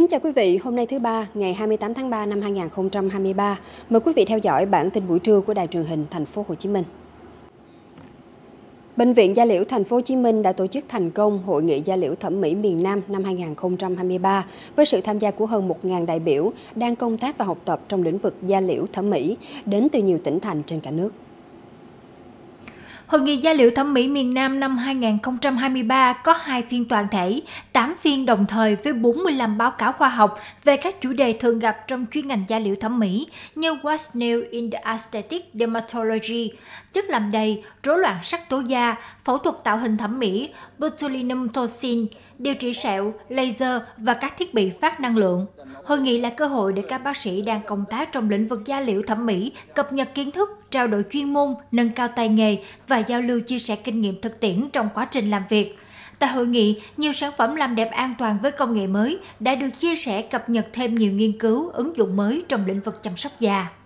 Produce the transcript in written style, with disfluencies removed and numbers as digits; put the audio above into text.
Kính chào quý vị, hôm nay thứ Ba, ngày 28 tháng 3 năm 2023. Mời quý vị theo dõi bản tin buổi trưa của Đài truyền hình Thành phố Hồ Chí Minh. Bệnh viện Da liễu Thành phố Hồ Chí Minh đã tổ chức thành công Hội nghị Da liễu thẩm mỹ miền Nam năm 2023 với sự tham gia của hơn 1.000 đại biểu đang công tác và học tập trong lĩnh vực da liễu thẩm mỹ đến từ nhiều tỉnh thành trên cả nước. Hội nghị da liễu thẩm mỹ miền Nam năm 2023 có 2 phiên toàn thể, 8 phiên đồng thời với 45 báo cáo khoa học về các chủ đề thường gặp trong chuyên ngành da liễu thẩm mỹ như What's New in the Aesthetic Dermatology, chất làm đầy, rối loạn sắc tố da, phẫu thuật tạo hình thẩm mỹ, botulinum toxin, điều trị sẹo, laser và các thiết bị phát năng lượng. Hội nghị là cơ hội để các bác sĩ đang công tác trong lĩnh vực da liễu thẩm mỹ cập nhật kiến thức, trao đổi chuyên môn, nâng cao tay nghề và giao lưu chia sẻ kinh nghiệm thực tiễn trong quá trình làm việc. Tại hội nghị, nhiều sản phẩm làm đẹp an toàn với công nghệ mới đã được chia sẻ cập nhật thêm nhiều nghiên cứu, ứng dụng mới trong lĩnh vực chăm sóc da.